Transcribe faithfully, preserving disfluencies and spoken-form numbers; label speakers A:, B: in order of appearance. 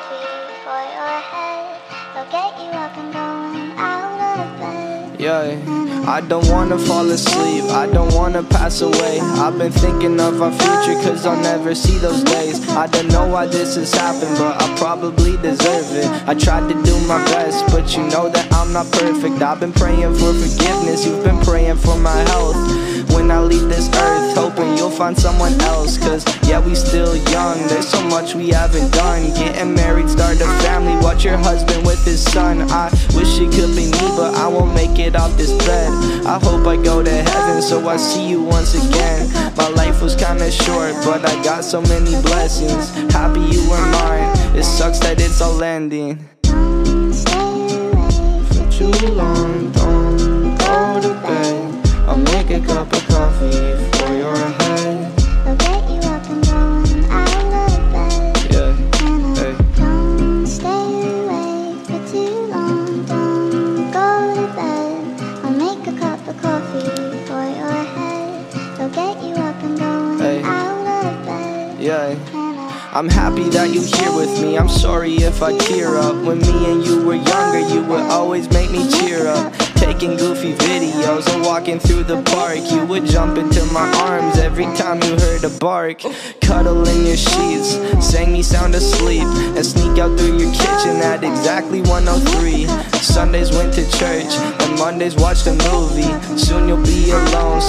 A: coffee for your head. They'll get you up and going out of bed.
B: Yeah, I don't wanna fall asleep, I don't wanna pass away. I've been thinking of our future cause I'll never see those days. I don't know why this has happened, but I probably deserve it. I tried to do my best, but you know that I'm not perfect. I've been praying for forgiveness, you've been praying for my health. When I leave this earth, hoping you'll find someone else. Cause yeah, we still young, there's so much we haven't done. Getting married, start a family, watch your husband with his son. I wish it could be me, but I won't make it off this bed. I hope I go to heaven so I see you once again. My life was kinda short, but I got so many blessings. Happy you were mine, it sucks that it's all ending.
A: Don't stay awake
B: For too long, don't go to bed. I'll make a cup of coffee for your head.
A: They'll get you up and going out of bed.
B: Yeah,
A: And I
B: hey.
A: don't stay awake for too long. Don't go to bed. I'll make a cup of coffee for your head. They'll get you up and going
B: Hey.
A: out of bed.
B: Yeah,
A: And I
B: I'm happy that you're here with me. I'm sorry if I tear up. When me and you were younger, you would always make me cheer up. Taking goofy videos and walking through the park. You would jump into my arms every time you heard a bark. Cuddle in your sheets, sang me sound asleep, and sneak out through your kitchen at exactly one oh three. Sundays went to church, and Mondays watched a movie. Soon you'll be alone,